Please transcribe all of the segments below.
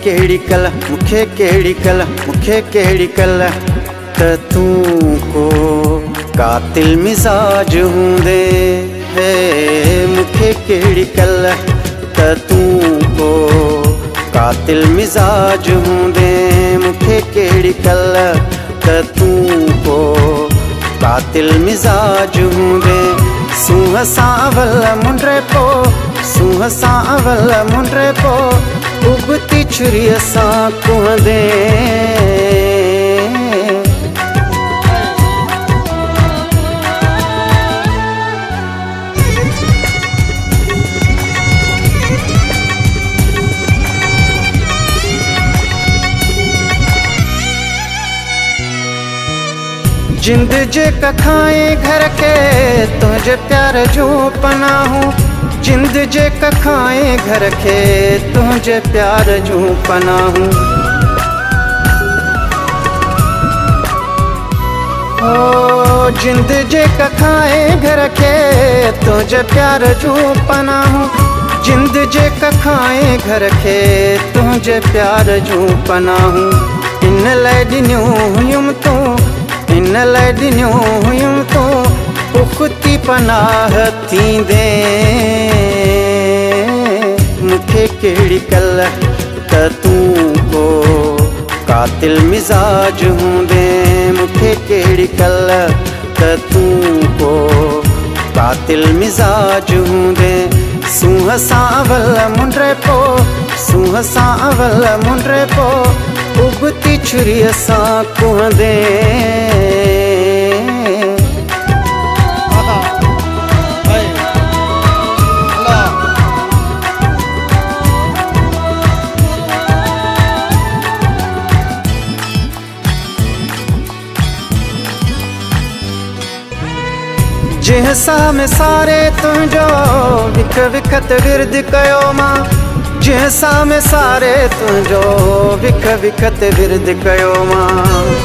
केड़ी कल मुखे केड़ी कल मुखे केड़ी कल त तू को कातिल मिजाज हूंदे है मुखे केड़ी कल त तू को कातिल मिजाज हूंदे मुखे केड़ी कल त तू को कातिल मिजाज हूंदे सूंह सावल मुंडे पो सूंह सावल मुंडे पो उगती छुरीअ सां कुहंदे जिंद जे कखाए घर के तुझे प्यार जो पनाहूं जिंद जे कखाए घर के तुझे प्यार जो पनाहूं ओ जिंद जे कखाए घर के तुझे प्यार जो पनाहूं जिंद जे कखाए घर के तुझे प्यार जो पनाहूं इन लाइ ॾिनियूं हुयूं तूं इन लाइ ॾिनियूं हुयूं तूं पुख़्ती पनाह थींदे मुखे केड़ी कल त तू को कातिल मिजाज हूंदे मुखे केड़ी कल त तू को कातिल मिजाज हूंदे सूंह सावल मुंडे पो सूंह सावल मुंडे पो उगती छुरीअ सां कुहंदे जिहसा में सारे तुझो विख विखत विरद कयो मां जिहसा में सारे तुझो विख विखत विरद कयो मां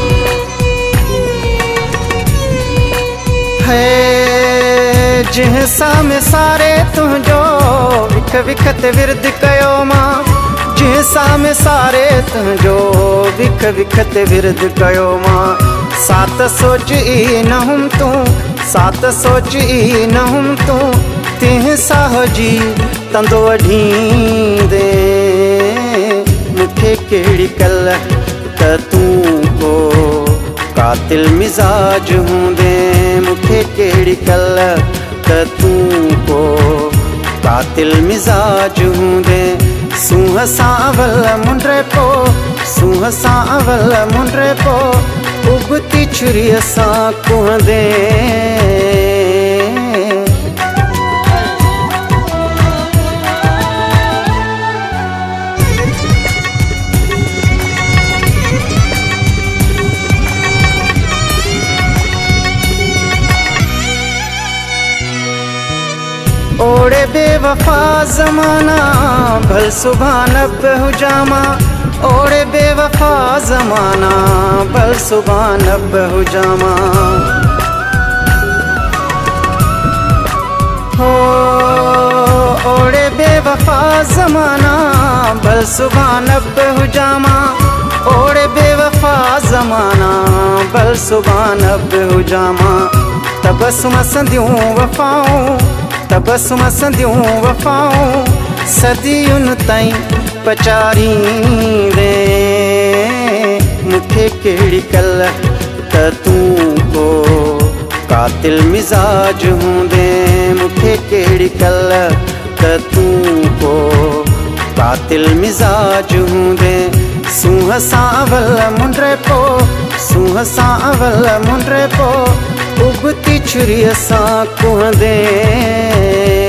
है जिहसा में सारे तुझो विख विखत विरद कयो मां जिहसा में सारे तुझो विख विखत विरद कयो मां सात सोच ई न हुम तू सात सोच ई न हुम तू तिह साह जी तंदो ढींदे मुखे केड़ी कल त तू को कातिल मिजाज हूंदे मुखे केड़ी कल त तू को कातिल मिजाज हूंदे सूंह सावल मुंडे पो सूंह सावल मुंडे पो उगती छुरीअ सां कुहंदे ओड़े बेवफा ज़माना भल सुभान हुजामा ओड़े बेवफा ज़माना भल सुभान हुजामा हो ओड़े बेवफा ज़माना भल सुभान हुजामा ओड़े बेवफा ज़माना भल सुभान हुजामा तबसुम संदियूं वफ़ाऊं तबसुम संदियूं वफ़ाऊं सदियुनि ताईं पचारींदे मुखे केड़ी कल त तू को कातिल मिजाज हूंदे मुखे केड़ी कल त तू को कातिल मिजाज हूंदे सूंह सावल मुंडे पो सूंह सावल मुंडे पो उगती छुरीअ सां कुहंदे